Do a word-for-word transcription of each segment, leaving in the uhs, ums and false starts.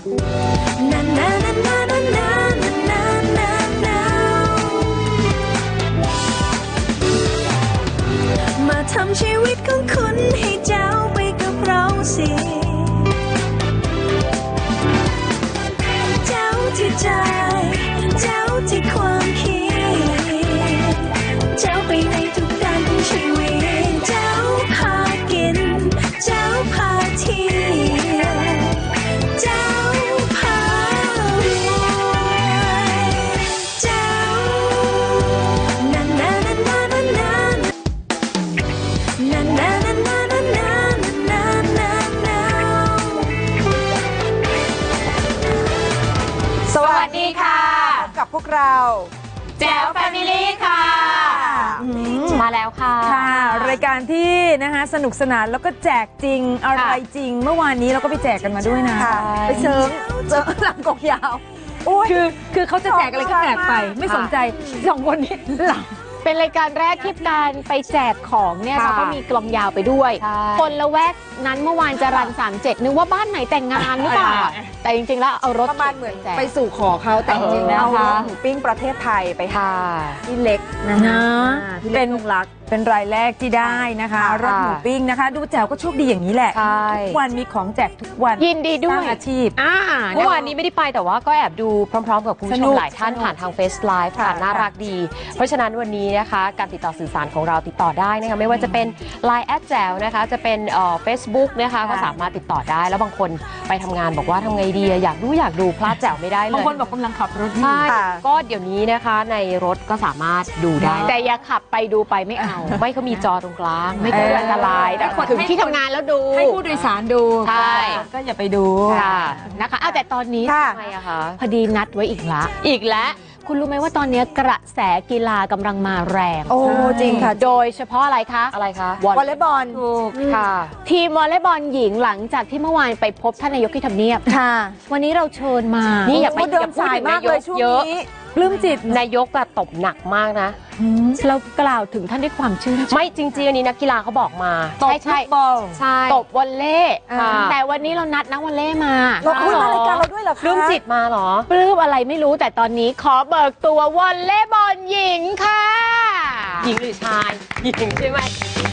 มาทำชีวิตของคุณให้เจ้าไปกับเราสิเจ้าที่ใจเจ้าที่ความคิดเจ้าไปในทุกด้านของชีวิตเจ้าพากินเจ้าพาเที่ยวเจ้าพารวยเจ้านานานานานานานานานานานานานานาสวัสดีค่ะกับพวกเราแจ๋วแฟมิลี่ค่ะมาแล้วค่ะค่ะรายการที่นะคะสนุกสนานแล้วก็แจกจริงอะไรจริงเมื่อวานนี้เราก็ไปแจกกันมาด้วยนะไปเชิญเจอหลังกองยาวคือคือเขาจะแจกอะไรก็แจกไปไม่สนใจสองคนนี้หลังเป็นรายการแรกที่การไปแจกของเนี่ยเราก็มีกลองยาวไปด้วยคนละแวกนั้นเมื่อวานจะรันสามเจ็ดนึกว่าบ้านไหนแต่งงานหรือเปล่าแต่จริงๆแล้วเอารถประมาณเหมือนไปสู่ขอเขาแต่จริงๆแล้วเอาหมูปิ้งประเทศไทยไปค่ะที่เล็กนะเป็นรักเป็นรายแรกที่ได้นะคะรถหมูปิ้งนะคะดูแจ๋วก็โชคดีอย่างนี้แหละทุกวันมีของแจกทุกวันยินดีด้วยอาชีพเมื่อวานนี้ไม่ได้ไปแต่ว่าก็แอบดูพร้อมๆกับคุณผู้ชมหลายท่านผ่านทาง Face Live ผ่านน่ารักดีเพราะฉะนั้นวันนี้นะคะการติดต่อสื่อสารของเราติดต่อได้นะคะไม่ว่าจะเป็น ไลน์ แอท แจ๋วนะคะจะเป็นเอ่อ เฟซบุ๊ก นะคะก็สามารถติดต่อได้แล้วบางคนไปทำงานบอกว่าทำไงดีอยากดูอยากดูพลาดแจ๋วไม่ได้เลยบางคนบอกกำลังขับรถใช่ก็เดี๋ยวนี้นะคะในรถก็สามารถดูได้แต่อย่าขับไปดูไปไม่เอาไม่เขามีจอตรงกลางไม่เกิดอันตรายแต่ถึงที่ทำงานแล้วดูให้ผู้โดยสารดูใช่ก็อย่าไปดูนะคะเอาแต่ตอนนี้ทำไมอะคะพอดีนัดไว้อีกละอีกแล้วคุณรู้ไหมว่าตอนนี้กระแสกีฬากำลังมาแรงโอ้จริงค่ะโดยเฉพาะอะไรคะอะไรคะวอลเลย์บอลถูกค่ะทีมวอลเลย์บอลหญิงหลังจากที่เมื่อวานไปพบท่านนายกที่ทำเนียบค่ะวันนี้เราเชิญมานี่อย่าไปเดินสายมากเลยช่วงนี้ปลื้มจิตนายกตบหนักมากนะเรากล่าวถึงท่านด้วยความชื่นชมไม่จริงๆอันนี้นักกีฬาเขาบอกมาใช่ใช่ใช่ตบวอลเล่แต่วันนี้เรานัดนักวอลเล่มาเราคุยมารายการเราด้วยเหรอปลื้มจิตมาเหรอปลื้มอะไรไม่รู้แต่ตอนนี้ขอเบิกตัววอลเล่บอลหญิงค่ะหญิงหรือชายหญิงใช่ไหม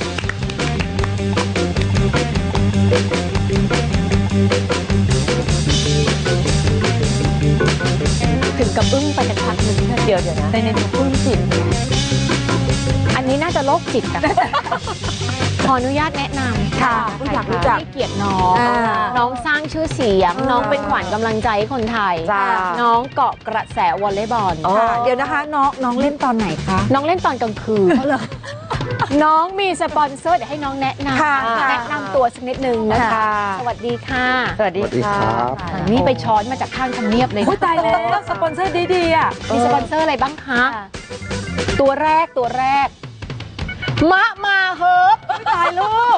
ถึงกับอึ้งไปกันพักหนึ่งเดียวเดี๋ยวนะในในตัวปลื้มจิตอันนี้น่าจะโรคจิตอะขออนุญาตแนะนำค่ะอยากรู้จักให้เกียรติน้องน้องสร้างชื่อเสียงน้องเป็นขวัญกำลังใจให้คนไทยน้องเกาะกระแสวอลเลย์บอลเดี๋ยวนะคะน้องน้องเล่นตอนไหนคะน้องเล่นตอนกลางคืนน้องมีสปอนเซอร์เดี๋ยวให้น้องแนะนำแนะนำตัวสักนิดนึงนะคะสวัสดีค่ะสวัสดีค่ะนี่ไปช้อนมาจากข้างทำเนียบเลยตายแล้วสปอนเซอร์ดีๆอ่ะมีสปอนเซอร์อะไรบ้างคะตัวแรกตัวแรกมะมาเฮิร์บตายลูก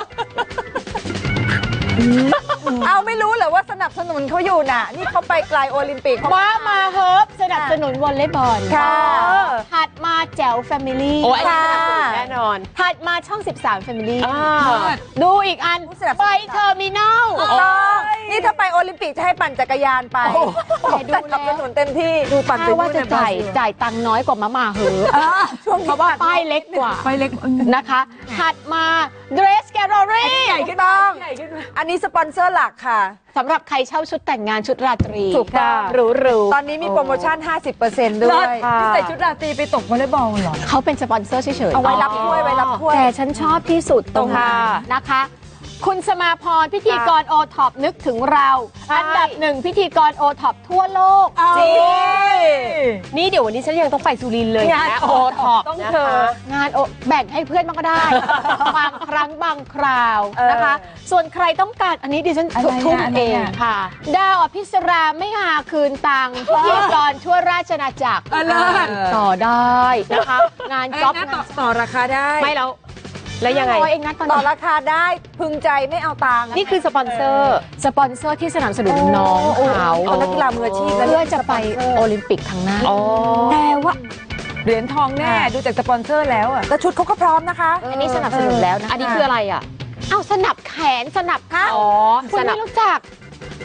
เอาไม่รู้เหรอว่าสนับสนุนเขาอยู่น่ะนี่เขาไปไกลโอลิมปิกมะมาเฮิร์บสนับสนุนวอลเลย์บอลค่ะถัดมาแจ๋วแฟมิลี่โอ้ยสนับสนุนแน่นอนถัดมาช่องสิบสามแฟมิลี่ดูอีกอันไปเทอร์มินอลนี่ถ้าไปโอลิมปิกจะให้ปั่นจักรยานไปดูสนับสนุนเต็มที่ดูปั่นไปว่าจะจ่ายจ่ายตังค์น้อยกว่ามะมาเฮิร์บเพราะว่าป้ายเล็กกว่าป้ายเล็กนะคะถัดมาเดรสแกลเลอรี่ใหญ่ขึ้นบ้างอันนี้สปอนเซอร์หลักค่ะสำหรับใครเช่าชุดแต่งงานชุดราตรีถูกต้องหรูๆตอนนี้มีโปรโมชั่น ห้าสิบเปอร์เซ็นต์ ด้วยที่ใส่ชุดราตรีไปตกวอลเลย์บอลเหรอเขาเป็นสปอนเซอร์เฉยๆเอาไว้รับถ้วยไว้รับถ้วยแต่ฉันชอบที่สุดตรงนี้นะคะคุณสมาพรพิธีกรโอท็อปนึกถึงเราอันดับหนึ่งพิธีกรโอท็อปทั่วโลกจริงนี่เดี๋ยววันนี้ฉันยังต้องไปสุรินทร์เลยนะโอท็อปต้องเธองานโอแบ่งให้เพื่อนบ้างก็ได้บางครั้งบางคราวนะคะส่วนใครต้องการอันนี้ดิฉันทุ่มเองค่ะดาวอภิสราไม่หาคืนตังพิธีกรทั่วราชอาณาจักรต่อได้นะคะงานจ็อบต่อราคาได้ไม่แล้วแล้วยังไงต่อราคาได้พึงใจไม่เอาตังค์นี่คือสปอนเซอร์สปอนเซอร์ที่สนับสนุนน้องเขานักกีฬามืออาชีพเพื่อจะไปโอลิมปิกครั้งหน้าแต่ว่าเหรียญทองแน่ดูจากสปอนเซอร์แล้วอ่ะแล้วชุดเขาก็พร้อมนะคะอันนี้สนับสนุนแล้วนะอันนี้คืออะไรอ่ะเอาสนับแขนสนับขาอ๋อคุณไม่รู้จัก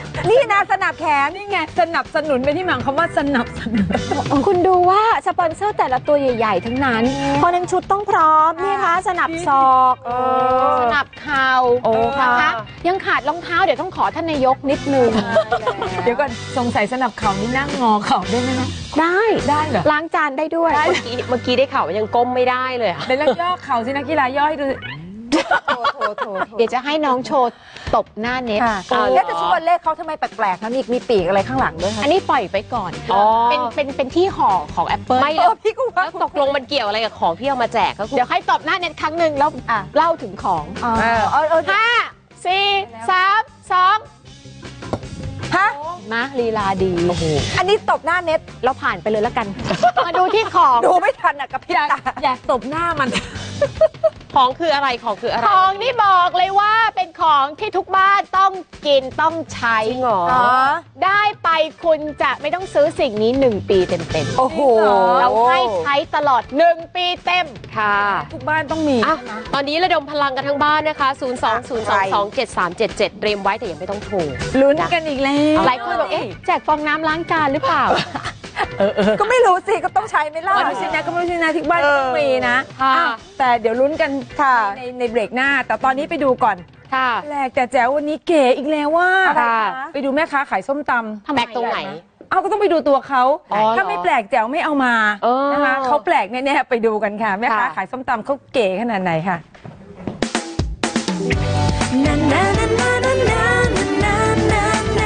นี่นะสนับแขนนี่ไงสนับสนุนเป็นที่มาของคำว่าสนับสนุนคุณดูว่าสปอนเซอร์แต่ละตัวใหญ่ๆทั้งนั้นเพราะนั้นชุดต้องพร้อมนี่คะสนับศอกสนับเข่านะคะยังขาดรองเท้าเดี๋ยวต้องขอท่านนายกนิดนึงเดี๋ยวก่อนสงสัยสนับเข่านี่นั่งงอเข่าได้ไหมนะได้ได้เหรอล้างจานได้ด้วยเมื่อกี้เมื่อกี้ได้ข่าวว่ายังก้มไม่ได้เลยอะเป็นเรื่องย่อเข่าสินักกีฬาย่อให้ดูเดี๋ยวจะให้น้องโชว์ตบหน้าเน็ตแล้วแต่ชุดวอลเลย์เขาทำไมแปลกๆนะมีมีปีกอะไรข้างหลังด้วยคะอันนี้ปล่อยไปก่อนอ๋อเป็นเป็นเป็นที่ห่อของแอปเปิลไม่แล้วพี่ก็ว่าแล้วตกลงมันเกี่ยวอะไรกับของที่เอามาแจกก็คือเดี๋ยวให้ตบหน้าเน็ตครั้งหนึ่งแล้วเล่าถึงของเออเออเออห้าสี่สามสองฮะมาลีลาดีอันนี้ตบหน้าเน็ตเราผ่านไปเลยแล้วกัน มาดูที่ของดูไม่ทันอ่ะกับพี่ตาอยากตบหน้ามันของคืออะไรของคืออะไรของนี่บอกเลยว่าเป็นของที่ทุกบ้านต้องกินต้องใช้จริงเหรอได้ไปคุณจะไม่ต้องซื้อสิ่งนี้หนึ่งปีเต็มๆโอ้โหเราให้ใช้ตลอดหนึ่งปีเต็มค่ะทุกบ้านต้องมีอ่ะตอนนี้ระดมพลังกันทั้งบ้านนะคะ ศูนย์ สอง ศูนย์ สอง สอง เจ็ด สาม เจ็ด เจ็ด เตรียมไว้แต่ยังไม่ต้องโทรลุ้นกันอีกแล้วหลายคนบอกเอ๊ะแจกฟองน้ำล้างจานหรือเปล่าก็ไม่รู้สิก็ต้องใช้ไหม่ล่ะไม่ใช่นะก็ไม่ใช่นะทุกบ้านต้องมีนะค่ะอ้าวแต่เดี๋ยวลุ้นกันค่ะในในเบรกหน้า แต่ตอนนี้ไปดูก่อนค่ะแปลกแต่แจ๋ววันนี้เก๋อีกแล้วว่าค่ะไปดูแม่ค้าขายส้มตำทำไมแปลกตรงไหนเอาก็ต้องไปดูตัวเขาอ๋อเหรอถ้าไม่แปลกแจ๋วไม่เอามาเออนะคะเขาแปลกแน่ๆไปดูกันค่ะแม่ค้าค่ะขายส้มตำเขาเก๋ขนาดไหนค่ะนานานานานานานานานา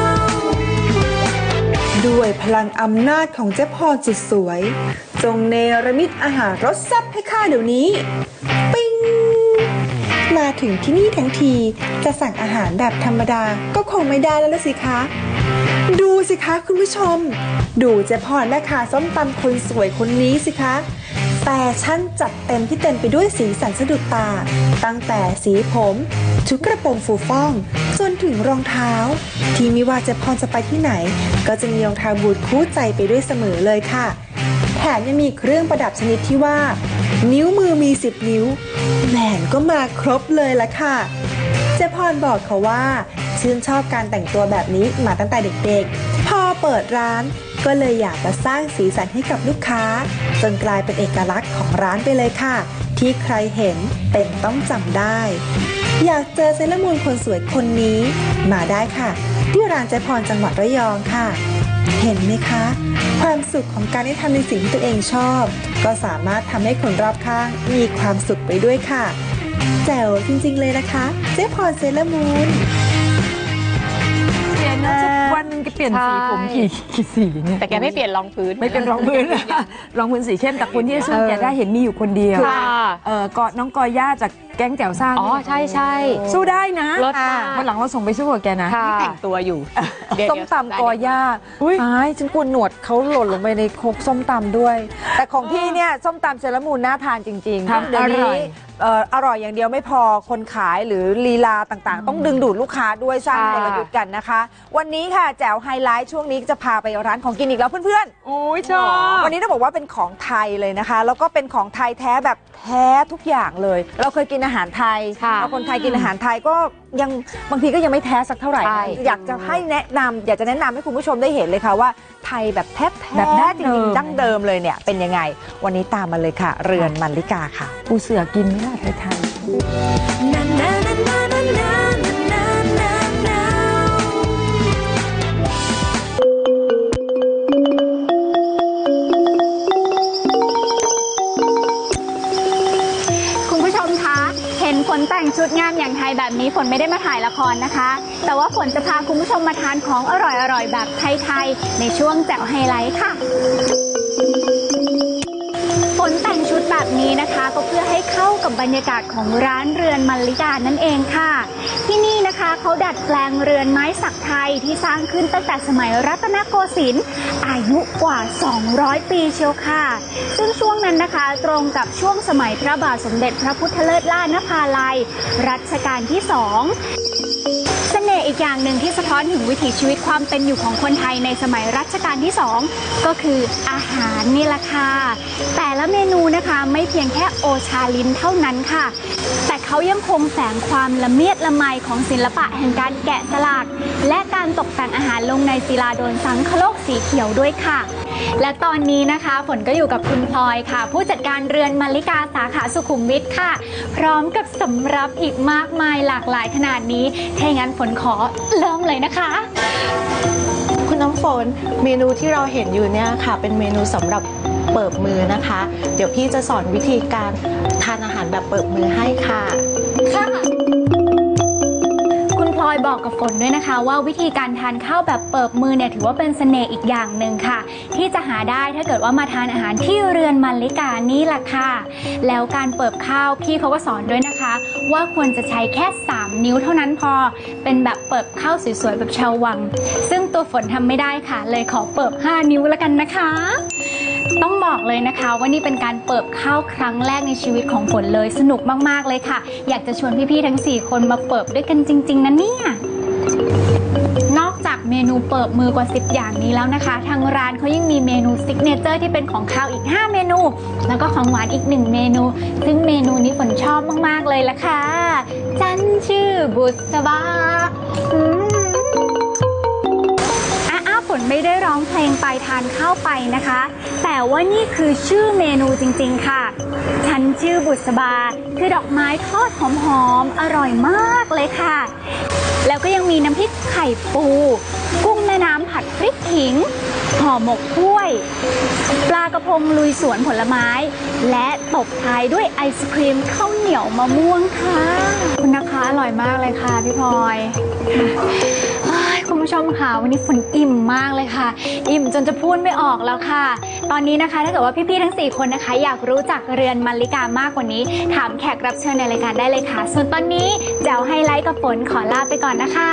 ด้วยพลังอำนาจของเจ๊พรสุดสวย จงเนรมิตอาหารรสแซ่บให้ข้าเดี๋ยวนี้ ปิ้ง มาถึงที่นี่ทั้งทีจะสั่งอาหารแบบธรรมดาก็คงไม่ได้แล้วละสิคะ ดูสิคะคุณผู้ชม ดูเจ๊พรแม่ค้าส้มตำคนสวยคนนี้สิคะแฟชั่นจัดเต็มที่เต็มไปด้วยสีสันสะดุดตา ตั้งแต่สีผมชุดกระโปรงฟูฟ่องจนถึงรองเท้า ที่ไม่ว่าเจ๊พรจะไปที่ไหน ก็จะมีรองเท้าบูทคู่ใจไปด้วยเสมอเลยค่ะ แถมยังมีเครื่องประดับชนิดที่ว่า นิ้วมือมีสิบนิ้วแหวนก็มาครบเลยละค่ะเจ๊พรบอกเขาว่าชื่นชอบการแต่งตัวแบบนี้มาตั้งแต่เด็กๆ พอเปิดร้านก็เลยอยากจะสร้างสีสันให้กับลูกค้า จนกลายเป็นเอกลักษณ์ของร้านไปเลยค่ะ ที่ใครเห็นเป็นต้องจำได้ อยากเจอเซเลอร์มูนคนสวยคนนี้มาได้ค่ะ ที่ร้านเจ๊พรจังหวัดระยองค่ะ เห็นไหมคะ ความสุขของการได้ทำในสิ่งที่ตัวเองชอบ ก็สามารถทำให้คนรอบข้างมีความสุขไปด้วยค่ะแจ๋วจริงๆเลยนะคะเจ๊พรเซเลอร์มูนเปลี่ยนนะวันหนึงแกเปลี่ยนสีผมกี่กี่สีเนี่ยแต่แกไม่เปลี่ยนรองพื้นไม่เป็นรองพื้น รองพื้นสีเข้มแต่คนที่สู้แกได้เห็นมีอยู่คนเดียวค่ะเออก็น้องกอย่าจากแก๊งแจ๋วซ่าอ๋อใช่ใช่สู้ได้นะรถมากวันหลังเราส่งไปสู้กับแกนะค่ะแต่งตัวอยู่เดี๋ยวส้มตำกอย่าตายฉันกลัวหนวดเขาหล่นลงไปในโคกส้มตำด้วย แต่ของพี่เนี่ยส้มตำเซรามูนน่าทานจริงๆทำเดี๋ยวอร่ นี้อยเอ่ออร่อยอย่างเดียวไม่พอคนขายหรือลีลาต่างๆ ต้องดึงดูดลูกค้าด้วยสร้างกลยุทธ์กันนะคะ วันนี้ค่ะแจ๋วไฮไลท์ช่วงนี้จะพาไปร้านของกินอีกแล้วเพื่อนๆ โอ้ยชอบวันนี้ต้องบอกว่าเป็นของไทยเลยนะคะ แล้วก็เป็นของไทยแท้แบบแท้ทุกอย่างเลย เราเคยกินอาหารไทยค่ะแล้วคนไทยกินอาหารไทยก็ยังบางทีก็ยังไม่แท้สักเท่าไหร่ใช่อยากจะให้แนะนำอยากจะแนะนำให้คุณผู้ชมได้เห็นเลยค่ะว่าไทยแบบแท้ๆแบบดั้งจเดิริง มๆดั้งเดิมเลยเนี่ยเป็นยังไง วันนี้ตามมาเลยค่ะ เรือนมันลิกาค่ะปูเสือกินไม่ได้ไทยไทยนานานานานานานานานาคุณผู้ชมคะ เห็นฝนแต่งชุดงามอย่างไทยแบบนี้ฝนไม่ได้มาถ่ายละครนะคะ แต่ว่าฝนจะพาคุณผู้ชมมาทานของอร่อยๆแบบไทยๆในช่วงแจ๋วไฮไลท์ค่ะ ฝนแต่งชุดแบบนี้นะคะก็เพื่อให้เข้ากับบรรยากาศของร้านเรือนมัลลิกานั่นเองค่ะ ที่นี่นะคะเขาดัดแปลงเรือนไม้สักไทยที่สร้างขึ้นตั้งแต่สมัยรัตนโกสินทร์อายุกว่า สองร้อย ปีเชียวค่ะ ซึ่งช่วงนั้นนะคะตรงกับช่วงสมัยพระบาทสมเด็จพระพุทธเลิศล่านภาลัยรัชกาลที่สอง เสน่ห์อีกอย่างหนึ่งที่สะท้อนถึงวิถีชีวิตความเป็นอยู่ของคนไทยในสมัยรัชกาลที่สองก็คืออาหารนี่แหละค่ะแต่ละเมนูนะคะไม่เพียงแค่โอชาลิ้นเท่านั้นค่ะแต่เขายังคงแฝงความละเมียดละไมของศิลปะแห่งการแกะสลักและการตกแต่งอาหารลงในศิลาโดนสังคโลกสีเขียวด้วยค่ะและตอนนี้นะคะฝนก็อยู่กับคุณพลอยค่ะผู้จัดการเรือนมลลิกาสาขาสุขุมวิทค่ะพร้อมกับสำรับอีกมากมายหลากหลายขนาดนี้ถ้าอย่างนั้นฝนขอเริ่มเลยนะคะคุณน้ำฝนเมนูที่เราเห็นอยู่เนี่ยค่ะเป็นเมนูสำหรับเปิบมือนะคะเดี๋ยวพี่จะสอนวิธีการทานอาหารแบบเปิบมือให้ค่ะค่ะคุณพลอยบอกกับฝนด้วยนะคะว่าวิธีการทานข้าวแบบเปิบมือเนี่ยถือว่าเป็นเสน่ห์อีกอย่างหนึ่งค่ะที่จะหาได้ถ้าเกิดว่ามาทานอาหารที่เรือนมลลิกานี่แหละค่ะแล้วการเปิบข้าวพี่เขาก็สอนด้วยนะคะว่าควรจะใช้แค่สามนิ้วเท่านั้นพอเป็นแบบเปิบข้าวสวยๆแบบชาววังซึ่งตัวฝนทำไม่ได้ค่ะเลยขอเปิบห้านิ้วแล้วกันนะคะต้องบอกเลยนะคะว่านี่เป็นการเปิบข้าวครั้งแรกในชีวิตของฝนเลยสนุกมากๆเลยค่ะอยากจะชวนพี่ๆทั้งสี่คนมาเปิบด้วยกันจริงๆนะเนี่ยนอกจากเมนูเปิบมือกว่าสิบอย่างนี้แล้วนะคะทางร้านเขายังมีเมนูซิกเนเจอร์ที่เป็นของข้าวอีกห้าเมนูแล้วก็ของหวานอีกหนึ่งเมนูซึ่งเมนูนี้ฝนชอบมากๆเลยละค่ะจันชื่อบุษบาฝนไม่ได้ร้องเพลงไปทานข้าวไปนะคะแต่ว่านี่คือชื่อเมนูจริงๆค่ะฉันชื่อบุษบาคือดอกไม้ทอดหอมๆอร่อยมากเลยค่ะแล้วก็ยังมีน้ำพริกไข่ปูกุ้งแม่น้ำผัดพริกขิงห่อหมกกล้วยปลากระพงลุยสวนผลไม้และตบท้ายด้วยไอศครีมข้าวเหนียวมะม่วงค่ะคุณนะคะอร่อยมากเลยค่ะพี่พลอยคุณผู้ชมค่ะวันนี้ฝนอิ่มมากเลยค่ะอิ่มจนจะพูดไม่ออกแล้วค่ะตอนนี้นะคะถ้าเกิดว่าพี่ๆทั้งสี่คนนะคะอยากรู้จักเรือนมลลิกามากกว่านี้ถามแขกรับเชิญในรายการได้เลยค่ะส่วนตอนนี้แจ๋วไฮไลท์กับฝนขอลาไปก่อนนะคะ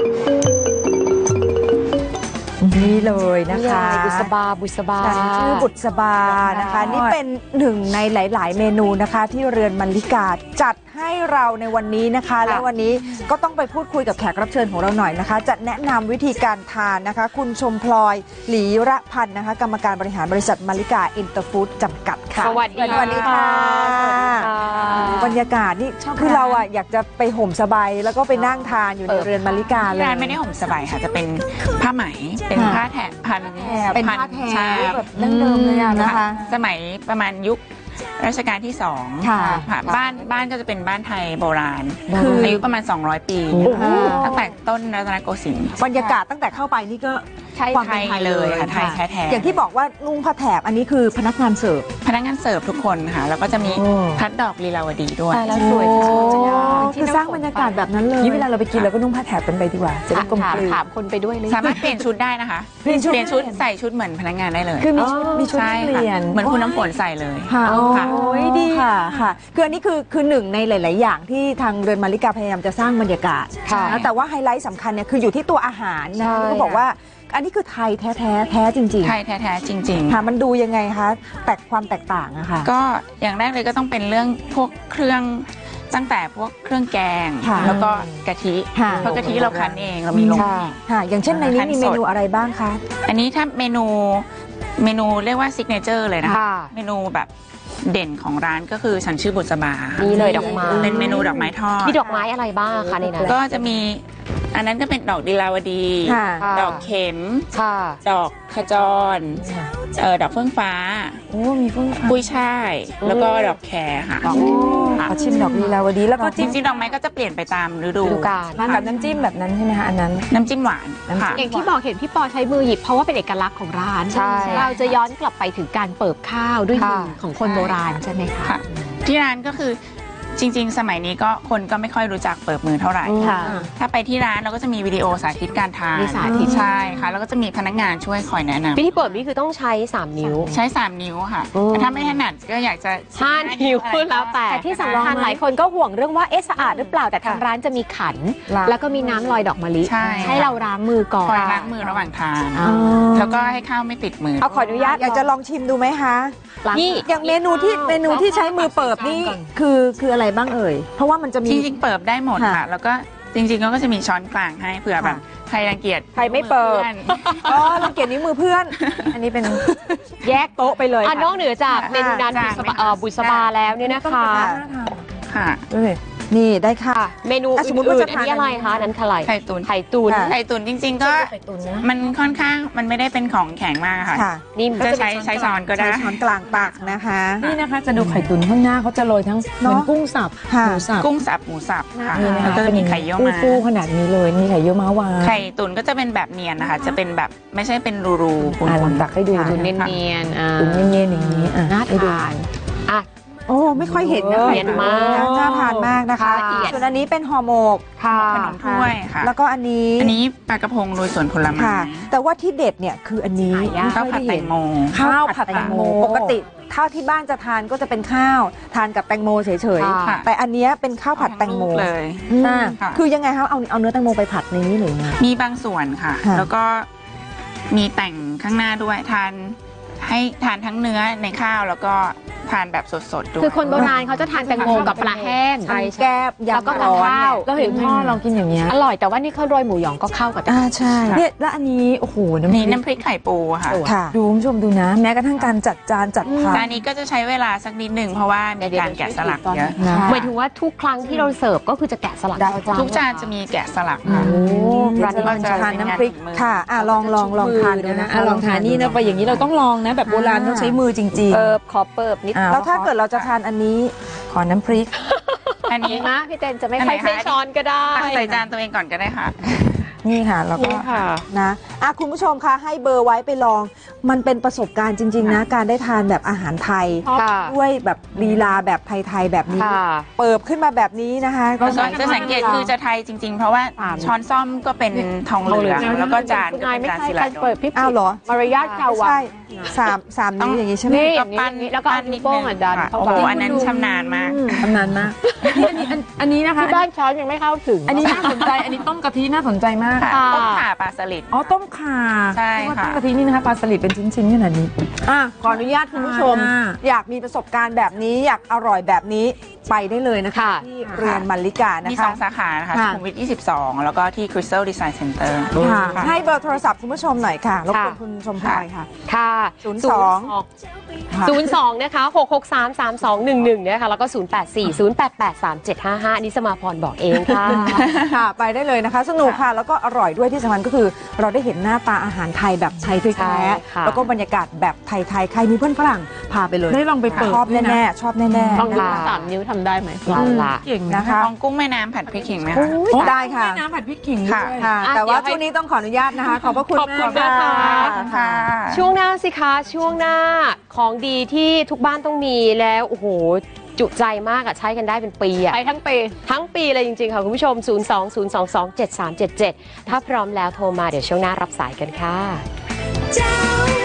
นี่เลยนะคะบุษบาบุษบาชื่อบุษบานะคะนี่เป็นหนึ่งในหลายๆเมนูนะคะที่เรือนมลลิกาจัดให้เราในวันนี้นะคะแล้ววันนี้ก็ต้องไปพูดคุยกับแขกรับเชิญของเราหน่อยนะคะจะแนะนำวิธีการทานนะคะคุณชมพลอยหลีระพันธ์นะคะกรรมการบริหารบริษัทมลลิกาอินเตอร์ฟู้ดจำกัดค่ะสวัสดีสวัสดีค่ะบรรยากาศนี่คือเราอ่ะอยากจะไปห่มสบายแล้วก็ไปนั่งทานอยู่ในเรือนมลลิกาเลยร้านไม่ได้ห่มสบายค่ะจะเป็นผ้าไหมเป็นผ้าแถบพันเป็นผ้าแถบแบบดั้งเดิมเลยนะคะสมัยประมาณยุครัชกาลที่สองค่ะบ้านบ้านก็จะเป็นบ้านไทยโบราณอายุประมาณสองร้อยปีตั้งแต่ต้นรัตนโกสินทร์บรรยากาศตั้งแต่เข้าไปนี่ก็ความเป็นไทยเลยค่ะไทยแท้ๆอย่างที่บอกว่านุ่งผ้าแถบอันนี้คือพนักงานเสิร์ฟพนักงานเสิร์ฟทุกคนค่ะแล้วก็จะมีพัดดอกลีลาวดีด้วยแล้วสวยจังคือสร้างบรรยากาศแบบนั้นเลยนี่เวลาเราไปกินเราก็นุ่งผ้าแถบเป็นไปดีกว่าจะได้กลมกลืนถามคนไปด้วยเลยสามารถเปลี่ยนชุดได้นะคะเปลี่ยนชุดใส่ชุดเหมือนพนักงานได้เลยคือมีมีชุดเปลี่ยนเหมือนคุณน้ำฝนใส่เลยค่ะโอ้ยดีค่ะค่ะคืออันนี้คือคือหนึ่งในหลายๆอย่างที่ทางเรือนมลลิกาพยายามจะสร้างบรรยากาศแต่ว่าไฮไลท์สำคัญเนี่ยคืออยู่ที่ตัวอาหารนะก็บอกว่าอันนี้คือไทยแท้แท้แท้จริงๆไทยแท้แท้จริงๆค่ะมันดูยังไงคะแตกความแตกต่างอะค่ะก็อย่างแรกเลยก็ต้องเป็นเรื่องพวกเครื่องตั้งแต่พวกเครื่องแกงแล้วก็กะทิเพราะกะทิเราคั้นเองเรามีลงค่ะอย่างเช่นในนี้มีเมนูอะไรบ้างคะอันนี้ถ้าเมนูเมนูเรียกว่าซิกเนเจอร์เลยนะคะเมนูแบบเด่นของร้านก็คือฉันชื่อบุษบานี่เลยดอกไม้เป็นเมนูดอกไม้ทอดมีดอกไม้อะไรบ้างคะในนั้นก็จะมีอันนั้นก็เป็นดอกดิลาวดีดอกเข็มดอกขจรเออดอกเฟื่องฟ้าโอ้มีเฟื่องฟ้าปุ้ยช่ายแล้วก็ดอกแครค่ะขอชิมดอกดิลาวดีแล้วก็จริงๆดอกไม้ก็จะเปลี่ยนไปตามฤดูกาลมากับน้ำจิ้มแบบนั้นใช่ไหมคะอันนั้นน้ำจิ้มหวานค่ะอย่างที่บอกเห็นพี่ปอใช้มือหยิบเพราะว่าเป็นเอกลักษณ์ของร้านเราจะย้อนกลับไปถึงการเปิบข้าวด้วยมือของคนโบราณใช่ไหมคะที่ร้านก็คือจริงๆสมัยนี้ก็คนก็ไม่ค่อยรู้จักเปิบมือเท่าไหร่ถ้าไปที่ร้านเราก็จะมีวิดีโอสาธิตการทานสาธิตใช่ค่ะแล้วก็จะมีพนักงานช่วยคอยแนะนำวิธีเปิบนี่คือต้องใช้สามนิ้วใช้สามนิ้วค่ะแต่ถ้าไม่ถนัดก็อยากจะห้านิ้วแล้วแต่แต่ที่สำคัญหลายคนก็ห่วงเรื่องว่าเอ๊ะสะอาดหรือเปล่าแต่ทางร้านจะมีขันแล้วก็มีน้ำลอยดอกมะลิให้เราล้างมือก่อนคอยล้างมือระหว่างทานแล้วก็ให้ข้าวไม่ติดมือเอาขออนุญาตอยากจะลองชิมดูไหมคะนี่อย่างเมนูที่เมนูที่ใช้มือเปิบนี่คือคืออะไรบ้างเอ่ยเพราะว่ามันจะมีจริงๆเปิบได้หมดค่ะแล้วก็จริงๆก็จะมีช้อนกลางให้เผื่อแบบใครรังเกียจใครไม่เปิด อ๋อรังเกียจนิ้วมือเพื่อน อันนี้เป็นแยกโต๊ะไปเลยอ่ะค่ะนอกเหนือจากเมนูนั้นบุษบาเอ่อบุษบาแล้วเนี่ยนะคะค่ะนี่ได้ค่ะเมนูอ่ะสมมุติอื่ว่าน จะๆอันนี้อะไรคะอันนั้นคืออะไรไข่ตุ๋นไข่ตุ๋นค่ะไข่ตุ๋นจริง ๆ ก็มันค่อนข้างมันไม่ได้เป็นของแข็งมากค่ะค่ะนิ่มจะใช้ใช้ช้อนก็ได้ใช้ช้อนกลางตักนะคะนี่นะคะจะดูไข่ตุ๋นข้างหน้าเขาจะโรยทั้งเหมือนกุ้งสับค่ะหมูสับกุ้งสับหมูสับค่ะนี่นะแล้วคะก็จะมีไข่เยี่ยวม้าฟูๆขนาดนี้เลยมีไข่เยี่ยวม้าวางไข่ตุ๋นก็จะเป็นแบบเนียนนะคะ จะเป็นแบบไม่ใช่เป็นรูๆปุอ่ะลนองตักให้ดูตุ๋นดูเนียนๆอ่าตุ๋นเย็นๆอย่างนี้อ่ะน่าให้ดูทานอ่ะโอ้ไม่ค่อยเห็นนะคะเนียนมากน่าทานมากนะคะละเอียดส่วนอันนี้เป็นห่อหมกค่ะขนมถ้วยค่ะแล้วก็อันนี้อันนี้ปลากระพงโรยส่วนผลไม้ค่ะ แต่ว่าที่เด็ดเนี่ยคืออันนี้ข้าวผัดแตงโมข้าวผัดแตงโม ปกติถ้าที่บ้านจะทานก็จะเป็นข้าวทานกับแตงโมเฉยค่ะๆ แต่อันเนี้ยเป็นข้าวผัดแตงโมเลยอืมค่ะคือยังไงคะเอาเอาเนื้อแตงโมไปผัดในนี้หรือไงมีบางส่วนค่ะค่ะแล้วก็มีแต่งข้างหน้าด้วยทานให้ทานทั้งเนื้อในข้าวแล้วก็ทานแบบสดๆด้วยคือคนโบราณเขาจะทานแตงโมกับปลาแห้งใช่แก้บแล้วก็ยำกับร้อนข้าวเราเห็นพ่อลองกินอย่างเงี้ยอร่อยแต่ว่านี่ข้าวโรยหมูหยองก็เข้ากับอ่าใช่เนี่ยแล้วอันนี้โอ้โหน้ำพนี่ริกน้ำพริกไข่ปูค่ะค่ะดูคุณผู้ชมดูนะ แม้กระทั่งการจัดจานจัดผักจานนี้ก็จะใช้เวลาสักนิดหนึ่งเพราะว่ามีการแกะสลักเยอะนะหมายถึงว่าทุกครั้งที่เราเสิร์ฟก็คือจะแกะสลักได้ทุกจานจะมีแกะสลักค่ะโอ้ร้านนี้มันจะทานน้ำพริกค่ะอ่ะลองลองลองทานดูนะอ่ะลองทานนี่นะไปอย่างนี้เราต้องลองนะแบบโบราณต้องใช้มือจริงๆเปิบขอเปิบนิดอ่ะแล้วถ้าเกิดเราจะทานอันนี้ขอน้ำพริกอันนี้นะพี่เต้นจะไม่อันไหนค่อยคะใช้ช้อนก็ได้ตักใส่จานตัวเองก่อนก็ได้ค่ะนี่ค่ะแล้วก็นี่ค่ะนะอ่ะคุณผู้ชมคะให้เบอร์ไว้ไปลอง มันเป็นประสบการณ์จริง ๆ นะ การได้ทานแบบอาหารไทยค่ะด้วยแบบลีลาแบบไทยๆแบบนี้ค่ะเปิบขึ้นมาแบบนี้นะคะก็ส่วนจะสังเกตคือจะไทยจริง ๆ เพราะว่าช้อนซ่อมก็เป็นทองเหลืองแล้วก็จานคุณก็นายเป็นไม่จานใช่ศิกาลาร ดเปิดพี่อ้าวเหรอมารยาทชาววัใช่งสามสามนิ้วอย่างนี้ใช่ไหมนี่ก็ปั้นแล้วก็เอานิ้วโป้งอ่ะดันเข้าโอ้ไปโหอันนั้นชำนาญมากๆทำนานมากนี่อันนี้อันอันนี้นะคะที่บ้านช้อนยังไม่เข้าถึงอันนี้น่าสนใจอันนี้ต้มกะทิน่าสนใจมากค่ะต้มข่าปลาสลิดอ๋อต้มข่าใช่เพราะว่าค่ะต้มกะทินี่นะคะปลาสลิดเป็นชิ้นๆขนาดนี้อ่ะขออนุญาตคุณผู้ชมค่ะอยากมีประสบการณ์แบบนี้อยากอร่อยแบบนี้ไปได้เลยนะคะค่ะที่เรือนมัลลิกานะมีสคะองสาขานะคะค่ะสุขุมวิทยี่สิบสองแล้วก็ที่ Crystal Design Center ค่ะค่ะให้เบอร์โทรศัพท์คุณผู้ชมหน่อยค่ะรบกวนค่ะคุณชมพลอยค่ะค่ะศูนย์สอง ค่ะศูนย์สองนะคะหกหกสามสามสองหนึ่งหนึ่งนะคะแล้วก็ศูนย์แปดสี่ศูนย์แปดแปดสามเจ็ดห้าห้านี่สมาพรบอกเองค่ะค่ะไปได้เลยนะคะ สนุกค่ะแล้วก็อร่อยด้วยที่สำคัญก็คือ เราได้เห็นหน้าตาอาหารไทยแบบไทยใช่แท้ค่ะๆแล้วก็บรรยากาศแบบไทยๆใครมีเพื่อนฝรั่งพาไปเลยได้ลองไปเปิดชอบด้วยนะแน่ๆชอบแน่ๆต้องดูนะคะสามนิ้วทำได้ไหมเอาล่ะเก่งนะนะคะลองกุ้งแม่น้ำผัดพริกขิงไหมคะได้ค่ะน้ำผัดพริกขิงด้ค่ะวยค่ะอ่ะแต่ว่าเดี๋ยวให้ช่วงนี้ต้องขออนุญาตนะคะ ขอบพระคุณขอบคุณมากนะคะค่ะช่วงหน้าสิคะช่วงหน้าของดีที่ทุกบ้านต้องมีแล้วโอ้โหจุใจมากอะใช้กันได้เป็นปีอะไปทั้งปีทั้งปีเลยจริงๆค่ะคุณผู้ชม ศูนย์ สอง ศูนย์ สอง สอง เจ็ด สาม เจ็ด เจ็ด ถ้าพร้อมแล้วโทรมาเดี๋ยวช่วงหน้ารับสายกันค่ะเจ้า